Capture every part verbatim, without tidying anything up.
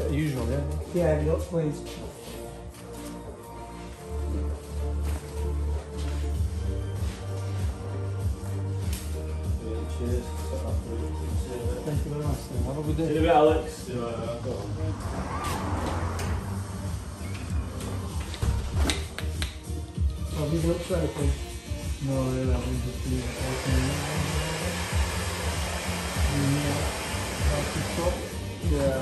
the usual, yeah? Yeah, look, please. Cheers. Thank you very much. Have a good See you day. in a bit, Alex. See you later. Have you been up to anything? No, really, I've been just doing it. Yeah.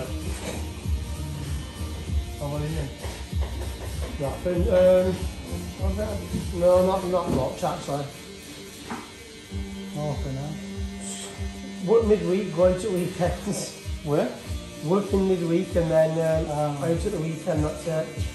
How about you? Nothing. Um, I've had- no, not not much actually. Oh, for now. Work midweek, going to weekends. Where? Working midweek and then um, Um, out at the weekend, that's it.